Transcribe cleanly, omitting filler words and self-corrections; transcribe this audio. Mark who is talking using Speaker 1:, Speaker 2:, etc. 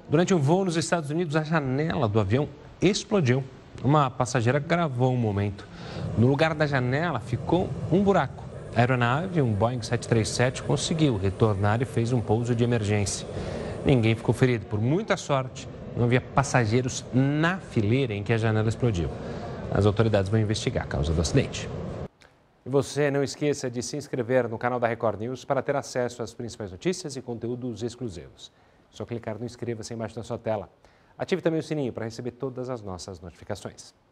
Speaker 1: Durante um voo nos Estados Unidos, a janela do avião explodiu. Uma passageira gravou o momento. No lugar da janela ficou um buraco. A aeronave, um Boeing 737, conseguiu retornar e fez um pouso de emergência. Ninguém ficou ferido. Por muita sorte, não havia passageiros na fileira em que a janela explodiu. As autoridades vão investigar a causa do acidente. E você não esqueça de se inscrever no canal da Record News para ter acesso às principais notícias e conteúdos exclusivos. É só clicar no inscreva-se embaixo da sua tela. Ative também o sininho para receber todas as nossas notificações.